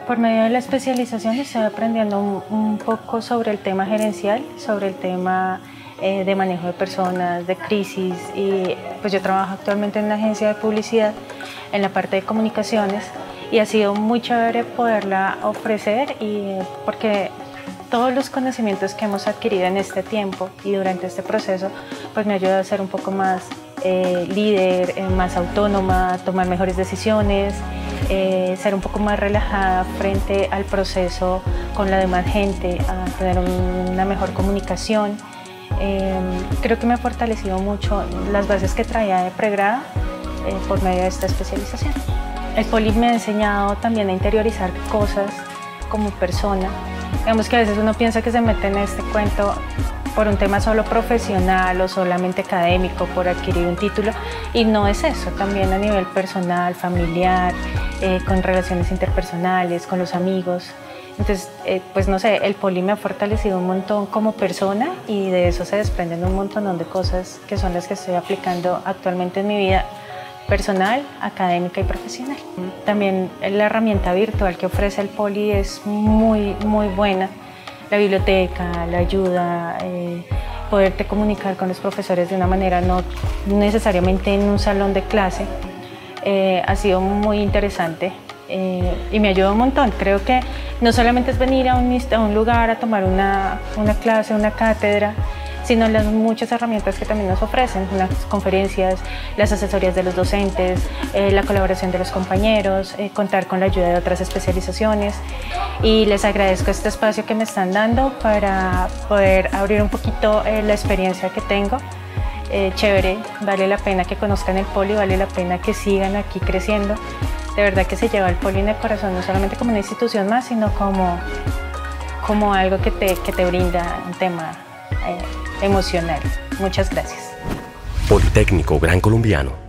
Por medio de la especialización estoy aprendiendo un poco sobre el tema gerencial, sobre el tema de manejo de personas, de crisis, y pues yo trabajo actualmente en una agencia de publicidad en la parte de comunicaciones y ha sido muy chévere poderla ofrecer porque todos los conocimientos que hemos adquirido en este tiempo y durante este proceso pues me ayuda a ser un poco más líder, más autónoma, tomar mejores decisiones, ser un poco más relajada frente al proceso con la demás gente, a tener una mejor comunicación. Creo que me ha fortalecido mucho las bases que traía de pregrado por medio de esta especialización. El poli me ha enseñado también a interiorizar cosas como persona. Digamos que a veces uno piensa que se mete en este cuento por un tema solo profesional o solamente académico, por adquirir un título, y no es eso, también a nivel personal, familiar, con relaciones interpersonales, con los amigos. Entonces, pues no sé, el poli me ha fortalecido un montón como persona y de eso se desprenden un montón de cosas que son las que estoy aplicando actualmente en mi vida personal, académica y profesional. También la herramienta virtual que ofrece el poli es muy buena. La biblioteca, la ayuda, poderte comunicar con los profesores de una manera no necesariamente en un salón de clase, ha sido muy interesante y me ayuda un montón. Creo que no solamente es venir a un lugar a tomar una clase, una cátedra, sino las muchas herramientas que también nos ofrecen, las conferencias, las asesorías de los docentes, la colaboración de los compañeros, contar con la ayuda de otras especializaciones. Y les agradezco este espacio que me están dando para poder abrir un poquito la experiencia que tengo. Chévere, vale la pena que conozcan el poli, vale la pena que sigan aquí creciendo. De verdad que se lleva el poli en el corazón, no solamente como una institución más, sino como algo que te brinda un tema emocional. Muchas gracias. Politécnico Gran Colombiano.